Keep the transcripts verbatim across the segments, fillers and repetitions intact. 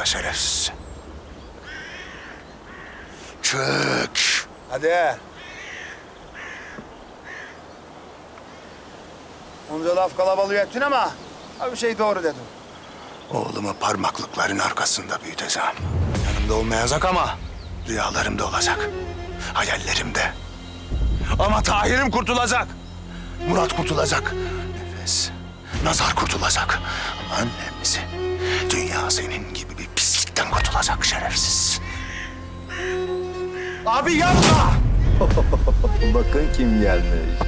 şerefsiz. Çök. Hadi. Onca laf kalabalığı ettin ama bir şey doğru dedin. Oğlumu parmaklıkların arkasında büyüteceğim. Yanımda olmayacak ama rüyalarımda olacak. Hayallerimde. Ama Tahir'im kurtulacak. Murat kurtulacak. Nefes, nazar kurtulacak. Ama en önemlisi dünya senin gibi bir pislikten kurtulacak şerefsiz. Abi yapma! Bakın kim gelmiş.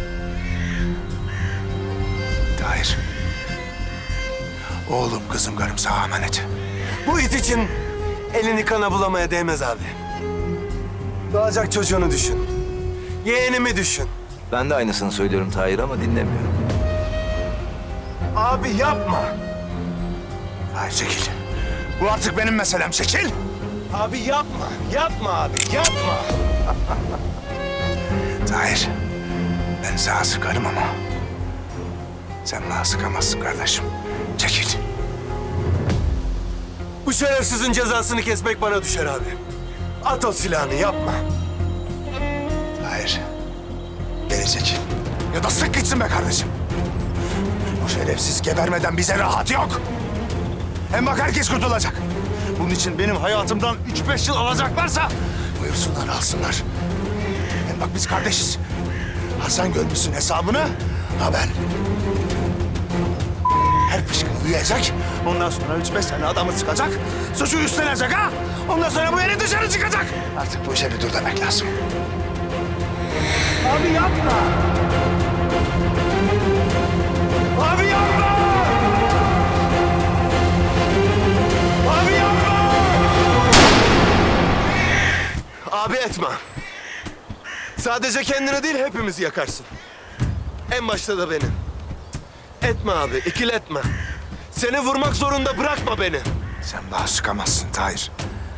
Tahir. Oğlum, kızım, karım sana emanet. Bu it için elini kana bulamaya değmez abi. Doğacak çocuğunu düşün. Yeğenimi düşün. Ben de aynısını söylüyorum Tahir ama dinlemiyor. Abi yapma. Tahir çekil. Bu artık benim meselem, çekil. Abi yapma. Yapma abi, yapma. Tahir, ben sana sıkarım ama sen bana sıkamazsın kardeşim. Çekil. Bu şerefsizin cezasını kesmek bana düşer abi. At o silahını, yapma. Tahir, geri çekil. Ya da sık gitsin be kardeşim. O şerefsiz gebermeden bize rahat yok. Hem bak herkes kurtulacak. Bunun için benim hayatımdan üç beş yıl alacaklarsa buyursunlar, alsınlar. Hem bak biz kardeşiz. Hasan görmüşsün hesabını, ha ben. Her fışkı yiyecek, ondan sonra üç beş tane adamı sıkacak, suçu üstlenecek ha. Ondan sonra bu yeri dışarı çıkacak. Artık bu işe bir dur demek lazım. Abi yapma. Abi yapma. Abi yapma. Abi etme. Sadece kendini değil hepimizi yakarsın. En başta da beni. Etme abi, ikiletme. Seni vurmak zorunda bırakma beni. Sen daha sıkamazsın Tahir.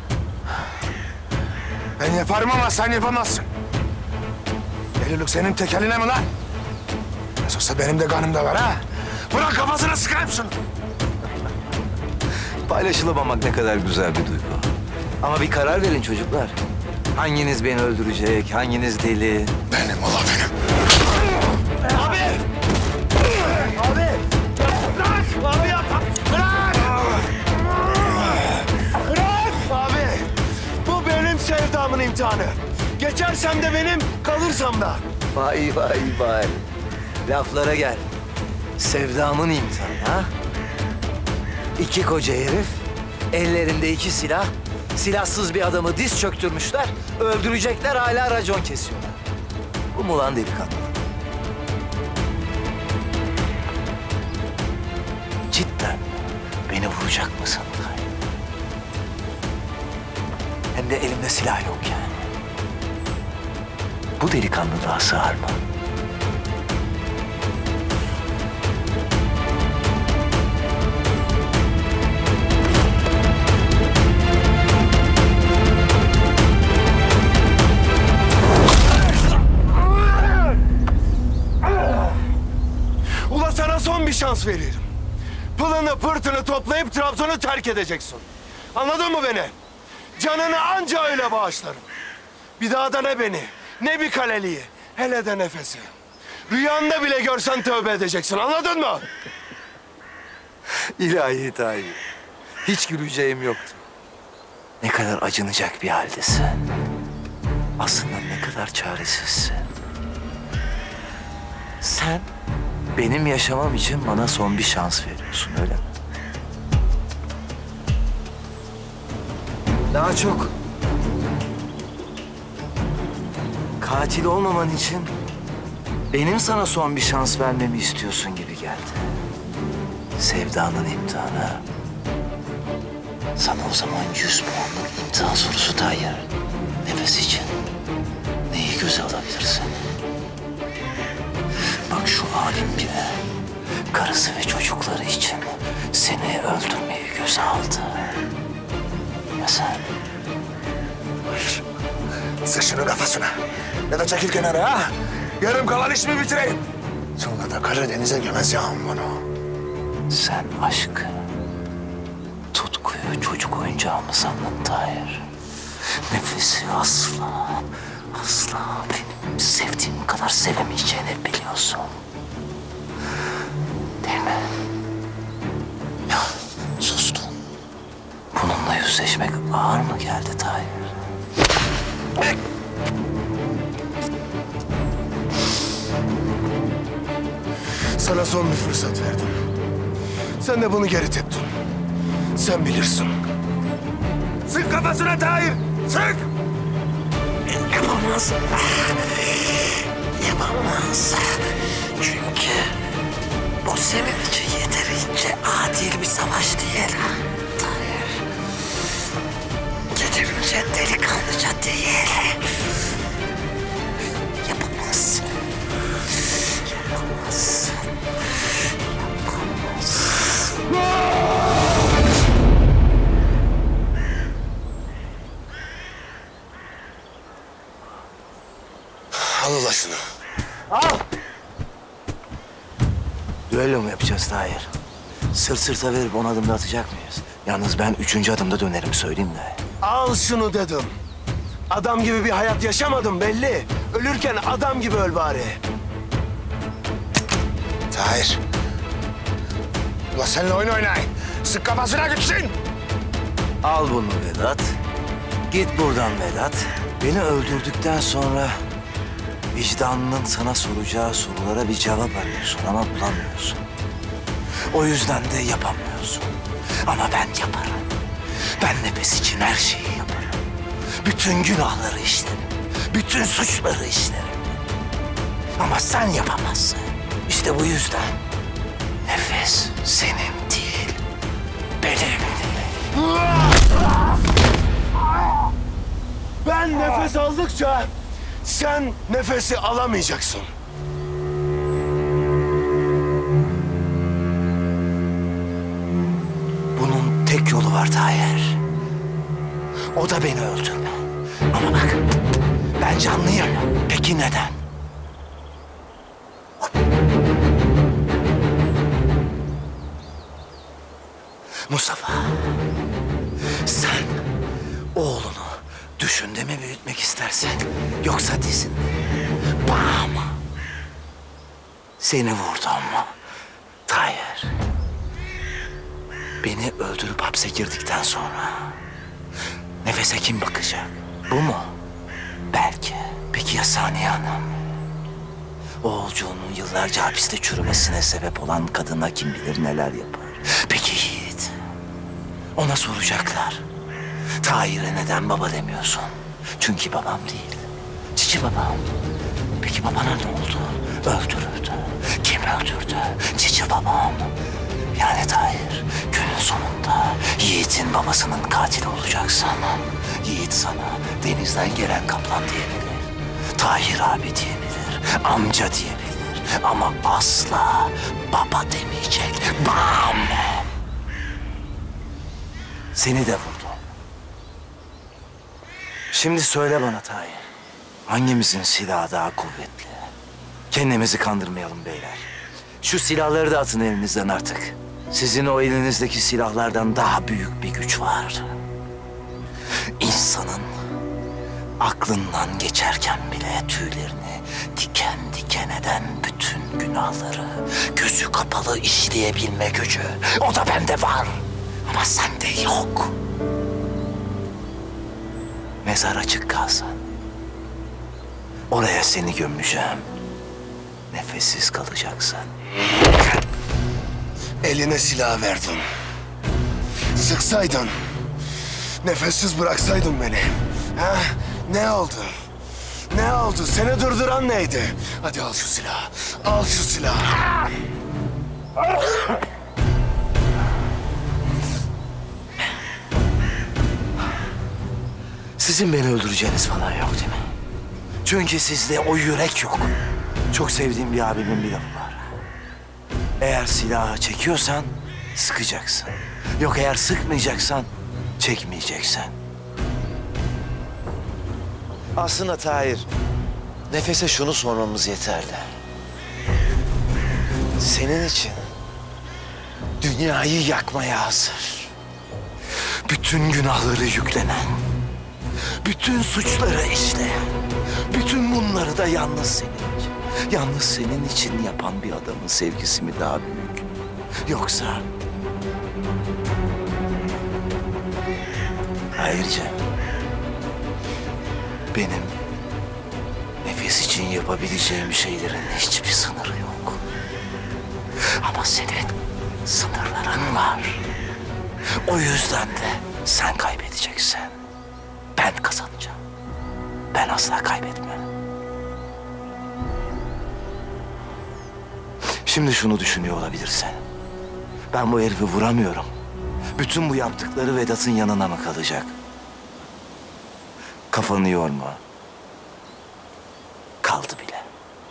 Ben yaparım ama sen yapamazsın. Delilik senin tek eline mi lan? Nasılsa benim de kanımda var ha. Bırak kafasına sıkayım şunu. Paylaşılamamak ne kadar güzel bir duygu. Ama bir karar verin çocuklar. Hanginiz beni öldürecek, hanginiz deli? Benim ola benim. Abi! Abi! Bırak! Abi yapma! Bırak! Bırak! Abi! Bu benim sevdamın imtihanı. Geçersem de benim, kalırsam da. Vay vay vay. Laflara gel. Sevdamın imtihanı ha? İki koca herif, ellerinde iki silah, silahsız bir adamı diz çöktürmüşler, öldürecekler hala racon kesiyorlar. Bu mu lan delikanlı? Cidden beni vuracak mısın? Hem de elimde silah yok yani. Bu delikanlılığa sığar mı? Ula sana son bir şans veririm. Pılını pırtını toplayıp Trabzon'u terk edeceksin. Anladın mı beni? Canını anca öyle bağışlarım. Bir daha da ne beni, ne bir kaleliği, hele de nefesi. Rüyanda bile görsen tövbe edeceksin, anladın mı? İlahi Tahir. Hiç güleceğim yoktu. Ne kadar acınacak bir haldesin. Aslında ne kadar çaresizsin. Sen benim yaşamam için bana son bir şans veriyorsun, öyle mi? Daha çok katil olmaman için benim sana son bir şans vermemi istiyorsun gibi geldi. Sevdanın imtihanı. Sana o zaman yüz puanlık imtihan sorusu Tahir. Nefes için neyi göze alabilirsin? Bak şu alim bile karısı ve çocukları için seni öldürmeyi göze aldı. Ya sen? Sık şunu kafasına. Ya da çekil kenara ha. Yarım kalan işimi bitireyim. Sonra da Karadeniz'e gömeceğim bunu. Sen aşkı, tutkuyu, çocuğu çocuk oyuncağı mı sandın Tahir? Nefesi asla, asla benim sevdiğim kadar sevemeyeceğini biliyorsun. Değil mi? Ya sustun. Bununla yüzleşmek ağır mı geldi Tahir? Sana son bir fırsat verdim. Sen de bunu geri teptin. Sen bilirsin. Sık kafasına Tahir! Sık! Yapamaz. Yapamaz. Çünkü bu senin için yeterince adil bir savaş değil. Tahir. Yeterince delikanlıca değil. Yapamazsın. Yapamazsın. Al ula şunu. Düello mu yapacağız Tahir? Sırt sırta verip on adımda atacak mıyız? Yalnız ben üçüncü adımda dönerim söyleyeyim de. Al şunu dedim. Adam gibi bir hayat yaşamadım belli. Ölürken adam gibi öl bari. Tahir. Ula seninle oyun oynayın. Sık kafasına gitsin. Al bunu Vedat. Git buradan Vedat. Beni öldürdükten sonra vicdanının sana soracağı sorulara bir cevap arıyorsun ama bulamıyorsun. O yüzden de yapamıyorsun. Ama ben yaparım. Ben nefes için her şeyi yaparım. Bütün günahları işlerim. Bütün suçları işlerim. Ama sen yapamazsın. İşte bu yüzden nefes senin değil, benim. Ben nefes aldıkça sen nefesi alamayacaksın. Bunun tek yolu var Tahir. O da beni öldürme. Ama bak, ben canlıyım. Peki neden? Mustafa, sen oğlunu düşünde mi büyütmek istersen yoksa dizinde bam. Seni vurdum Tahir. Beni öldürüp hapse girdikten sonra nefese kim bakacak? Bu mu? Belki. Peki ya Saniye Hanım? Oğulcuğunun yıllarca hapiste çürümesine sebep olan kadına kim bilir neler yapar? Peki Yiğit? Ona soracaklar. Tahir'e neden baba demiyorsun? Çünkü babam değil. Cici babam. Peki babana ne oldu? Öldürüldü. Kim öldürdü? Cici babam. Yani Tahir, günün sonunda Yiğit'in babasının katili olacaksın. Yiğit sana denizden gelen kaplan diyebilir. Tahir abi diyebilir. Amca diyebilir. Ama asla baba demeyecek. Bam! Seni de vurdum. Şimdi söyle bana Tahir. Hangimizin silahı daha kuvvetli? Kendimizi kandırmayalım beyler. Şu silahları da atın elinizden artık. Sizin o elinizdeki silahlardan daha büyük bir güç var. İnsanın aklından geçerken bile tüylerini diken diken eden bütün günahları gözü kapalı işleyebilme gücü. O da bende var. Ama sende yok. Mezar açık kalsın. Oraya seni gömeceğim. Nefessiz kalacaksın. Eline silah verdin. Sıksaydın. Nefessiz bıraksaydın beni. Ha? Ne oldu? Ne oldu? Seni durduran neydi? Hadi al şu silahı. Al şu silahı. Sizin beni öldüreceğiniz falan yok değil mi? Çünkü sizde o yürek yok. Çok sevdiğim bir abimin bir lafı var. Eğer silahı çekiyorsan sıkacaksın. Yok eğer sıkmayacaksan çekmeyeceksin. Aslında Tahir, Nefes'e şunu sormamız yeterli. Senin için dünyayı yakmaya hazır. bütün günahları yüklenen, bütün suçları işleyen, bütün bunları da yalnız senin için, yalnız senin için yapan bir adamın sevgisi mi daha büyük? Yoksa... Ayrıca benim nefes için yapabileceğim şeylerin hiçbir sınırı yok. Ama senin sınırların var. O yüzden de sen kaybedeceksin. Ben kazanacağım. Ben asla kaybetmem. Şimdi şunu düşünüyor olabilirsin. Ben bu herifi vuramıyorum. Bütün bu yaptıkları Vedat'ın yanına mı kalacak? Kafanı yorma. Kaldı bile.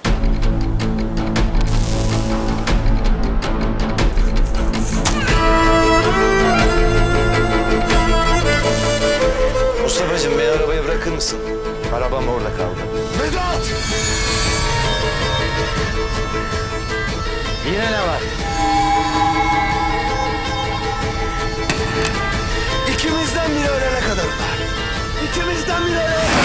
Mustafa'cığım beni arabaya bırakır mısın? Arabam orada kaldı. Vedat! Yine ne var? İkimizden biri ölene kadar var. İkimizden biri ölene